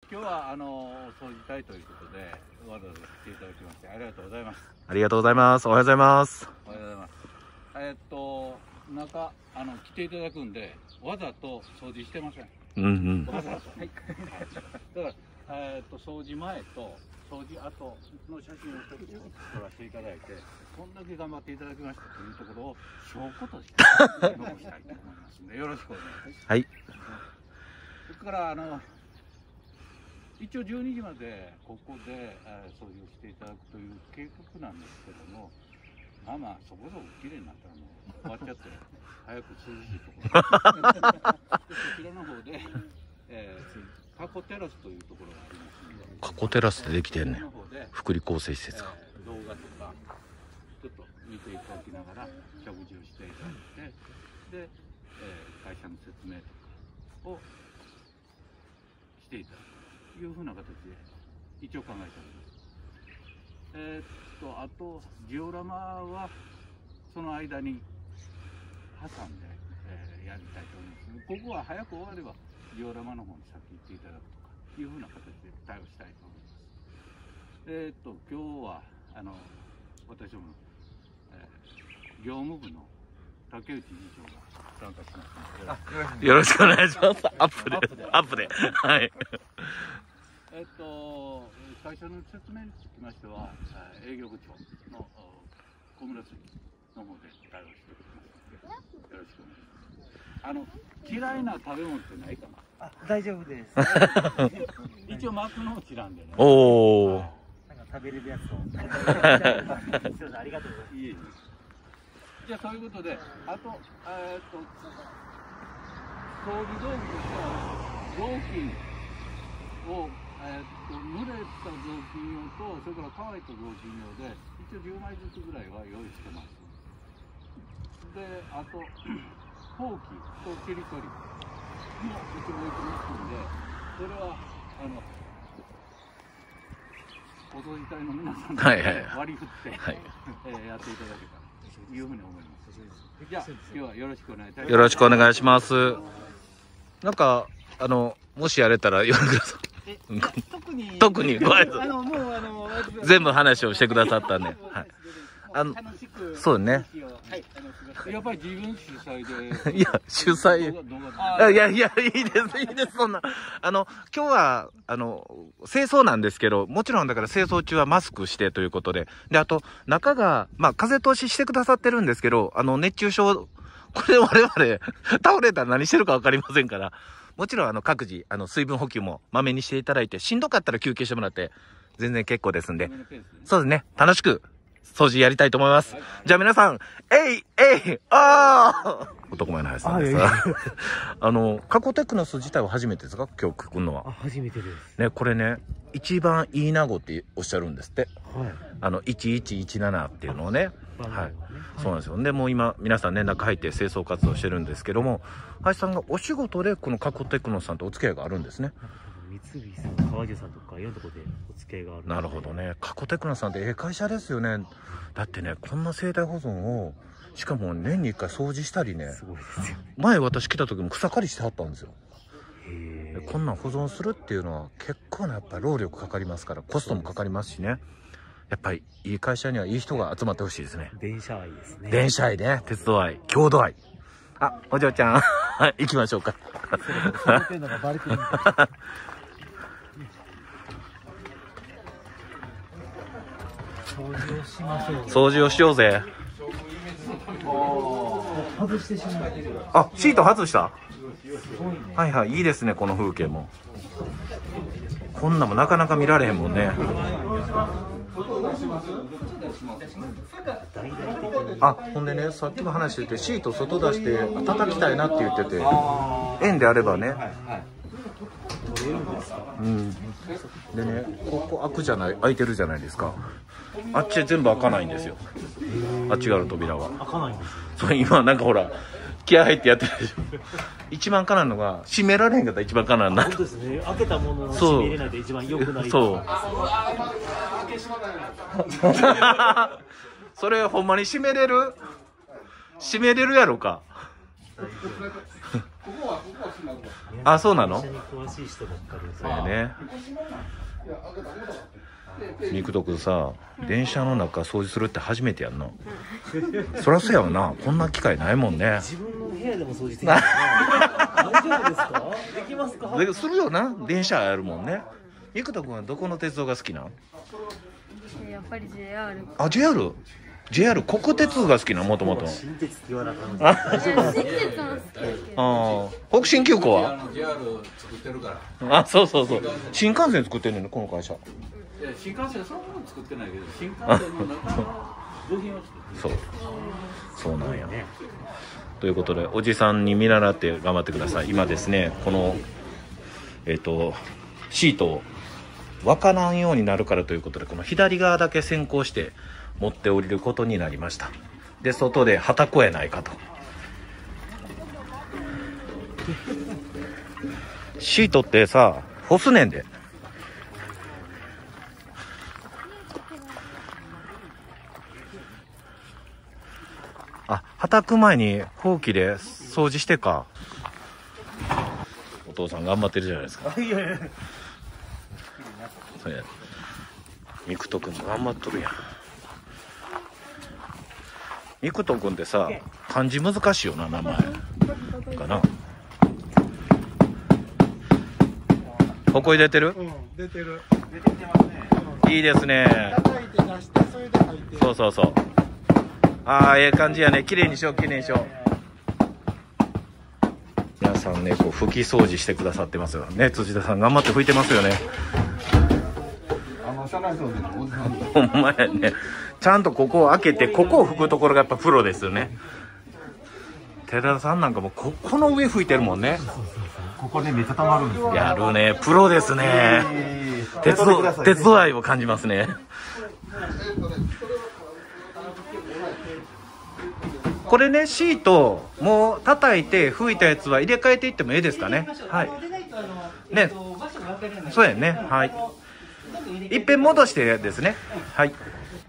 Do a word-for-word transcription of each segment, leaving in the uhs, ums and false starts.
今日はあの掃除隊ということでわざわざ来ていただきましてありがとうございます。 ありがとうございます。おはようございます。 おはようございます。えー、っと中あの来ていただくんでわざと掃除してません。 うんうん。 わざと。はい。だからえー、っと掃除前と掃除後の写真を一つ撮らせていただいて、こんだけ頑張っていただきましたというところを証拠として残したいと思いますのでよろしくお願いします。 はい。 それからあの一応じゅうにじまでここで、えー、掃除をしていただくという計画なんですけども、まあまあそこそこ綺麗になったらもう終わっちゃって早く涼しいところでそちらの方で、えー、カコテラスというところがありますので、 カコテラスでできてんねん。福利厚生施設が、 えー、動画とかちょっと見ていただきながら食事をしていただいて、で、えー、会社の説明とかをしていただくというふうな形で一応考えております。えー、っとあとジオラマはその間に挟んで、えー、やりたいと思います。ここは早く終わればジオラマの方に先行っていただくとかいうふうな形で対応したいと思います。えー、っと今日はあの私ども、えー、業務部の竹内理事長が参加しますのでよろしくお願いします。 よろしくお願いします。アップでアップではい。 えっと最初の説明につきましては営業部長の小村杉の方で対応しておりますのでよろしくお願いします。あの嫌いな食べ物ってないかな。 あ、大丈夫です。 一応幕の内なんでね。 おお。 なんか食べれるやつを。すみません、ありがとうございます。 いえいえ。じゃあそういうことで、あとえっと掃除道具としては雑巾をえっと濡れた雑巾用とそれから乾いた雑巾用で一応じゅうまいずつぐらいは用意してます。で、あとほうきとちりとりも一応置いてますんで、それはあのお掃除隊の皆さんで割り振って、はいはいえー、やっていただけたらというふうに思います。じゃあ今日はよろしくお願いいたします。 よろしくお願いします。なんかあのもしやれたら呼んでください。 特に特にご挨拶。 あのもうあの全部話をしてくださったんで、はい。あのそうね。 やっぱり自分主催で。 いや主催。いやいやいいですいいですそんな。あの今日はあの清掃なんですけど、もちろんだから清掃中はマスクしてということで、であと中がまあ風通ししてくださってるんですけど、あの熱中症これ我々倒れたら何してるかわかりませんから。もちろんあの各自あの水分補給もまめにしていただいて、しんどかったら休憩してもらって全然結構ですんで、そうですね、楽しく掃除やりたいと思います。はい、じゃあ皆さん、えいえいあー男前の林さんです。あのカコテクノス自体は初めてですか、今日来るのは。 あ、初めてです。 ね、これね、一番いいなごっておっしゃるんですって。はい。あのいちいちいちななっていうのをね。はい。そうなんですよ。でもう今皆さんね中入って清掃活動してるんですけども、林さんがお仕事でこのカコテクノさんとお付き合いがあるんですね。 三菱さん、川地さんとかいろんなところでお付き合いがある。 なるほどね。カコテクノさんってええ会社ですよね。だってね、こんな生態保存をしかも年にいっかい掃除したりね。すごいですよね。前私来た時も草刈りしてはったんですよ。へえ。こんなん保存するっていうのは結構なやっぱり労力かかりますから、コストもかかりますしね。やっぱりいい会社にはいい人が集まってほしいですね。 電車愛ですね。 電車愛ね、鉄道愛、郷土愛。あ、お嬢ちゃん行きましょうか。 そういうのがバレてるみたい。掃除をしましょう。 掃除をしようぜ。 外してしまってる。 あ、シート外した。はいはい、いいですね、この風景も。こんなもなかなか見られへんもんね。あ、ほんでね、さっきも話してて、シート外出して叩きたいなって言ってて、円であればね。うん。でね、ここ開くじゃない、開いてるじゃないですか。あっち全部開かないんですよ。あっち側の扉は。 開かないんですよ。 そう、今なんかほら、気合入ってやってるでしょ。一番かなんのが閉められへんかったら一番かなんな。 本当ですね。開けたものを閉めれないと一番良くない。 そう。それほんまに閉めれる？閉めれるやろか。 あ、そうなの？ 電車に詳しい人ばっかり。 そうやね。ミクト君さ、電車の中掃除するって初めてやんの？そりゃそうやわな。こんな機会ないもんね。 自分の部屋でも掃除できる。大丈夫ですか？できますか？ でするよな。電車あるもんね。ミクト君はどこの鉄道が好きなん？ やっぱり ジェイアール。 あ、ジェイアール？ ジェイアール 国鉄が好きな、もともと。 新鉄って言わなかった。 あ新鉄も好きですけど。 あ、北進急行は？ ジェイアール 作ってるから。 あ、そうそうそう。新幹線作ってんねんね、この会社。 いや新幹線そのもの作ってないけど、新幹線の中の部品を作ってる。 そう。そうなんや。ということで、おじさんに見習って頑張ってください。今ですね、この、えっと、シートを分からんようになるからということで、この左側だけ先行して持って降りることになりました。で、外ではたこやないかと。シートってさ、干すねんで。あ、はたく前にほうきで掃除してか。お父さん頑張ってるじゃないですか。 いやいや。 そうや。ミクト君も頑張っとるやん。ミクト君ってさ、漢字難しいよな、名前。かな。ここに出てる？ うん、出てる。 出てきてますね。 いいですね。 叩いて出して、それで書いて。 そうそうそう。ああ、ええ感じやね。綺麗にしよう、綺麗にしよう。皆さんね、こう拭き掃除してくださってますよね。辻田さん頑張って拭いてますよね。 あの車内掃除のおじさんと。 ほんまやね。ちゃんとここを開けて、ここを拭くところがやっぱプロですよね。寺田さんなんかもここの上拭いてるもんね。 ここでめっちゃ溜まるんですよ。 やるね。プロですね。鉄道、鉄道愛を感じますね。これね、シートもう叩いて拭いたやつは入れ替えていってもいいですかね。はい。ね。そうやね。はい。いっぺん戻してですね。はい。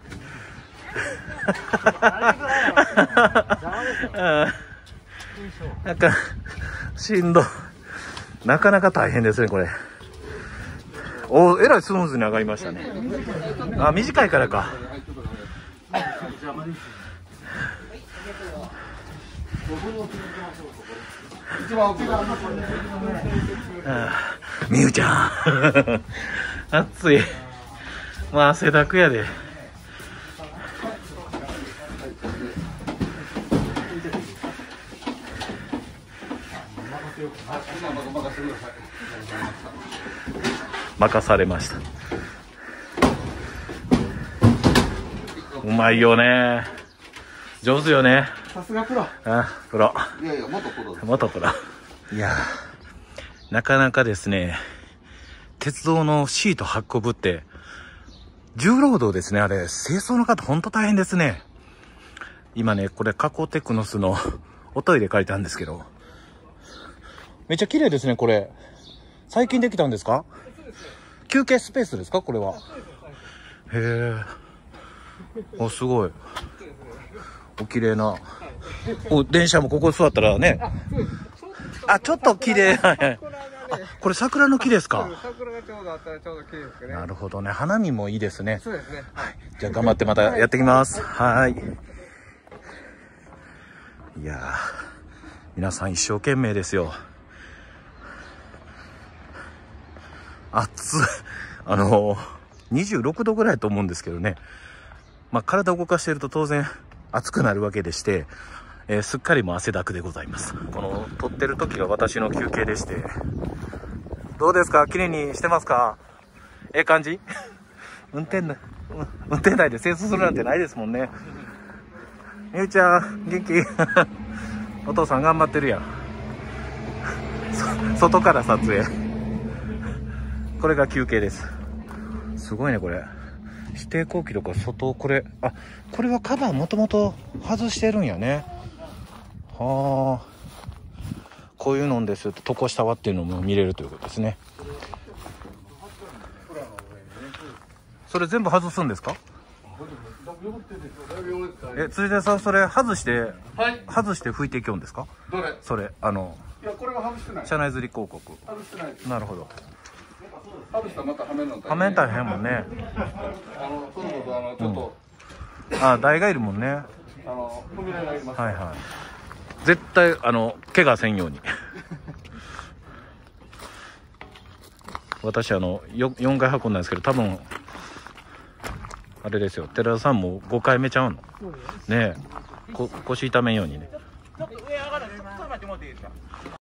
なんかしんどい。なかなか大変ですねこれ。お、えらいスムーズに上がりましたね。あ、短いからか。みゆちゃん暑い。まあ汗だくやで。任されました。うまいよね。上手よね。 さすがプロ。 あ、プロ。 いやいや、元プロです。 元プロ。いやー、なかなかですね、鉄道のシート運ぶって、重労働ですね、あれ。清掃の方ほんと大変ですね。今ね、これカコテクノスのおトイレ借りたんですけど、めっちゃ綺麗ですね、これ。最近できたんですか？休憩スペースですか、これは。へえ。お、すごい。お綺麗な。お、電車もここ座ったらね。あ、ちょっと綺麗。あ、これ桜の木ですか。 桜がちょうどあったらちょうど綺麗ですね。 なるほどね。花見もいいですね。 そうですね。 はい。じゃあ頑張ってまたやってきます。はい。いやー、皆さん一生懸命ですよ。暑い。あのー、にじゅうろくどぐらいと思うんですけどね。まあ、体を動かしていると当然暑くなるわけでして、えー、すっかりも汗だくでございます。この撮ってる時が私の休憩でして。どうですか？綺麗にしてますか？ええ感じ？運転だ、運転台で清掃するなんてないですもんね。みゆちゃん、元気？お父さん頑張ってるやん。外から撮影。これが休憩です。すごいね、これ。指定後期とか外、これ、あ、これはカバーもともと外してるんやね。はあ。こういうのですと、床下はっていうのも見れるということですね。それ全部外すんですか？ え、辻田さん、それ外して、 はい。 外して拭いていきよんですか？ どれ？ それ、あの、 いや、これは外してない。 社内釣り広告。 外してないです。 なるほど。 外したらまたはめるの大変。 はめ大変もんね。 あの、そういうこと、あの、ちょっと、 あ、台がいるもんね。 あの、扉がいります。 はいはい。絶対、あの、怪我せんように。私、あの、よよんかい運んだんですけど、多分、あれですよ、寺田さんもごかいめちゃうの。ねえ、こ腰痛めんようにね。 ちょっと上上がる。ちょっと待ってもらっていいですか。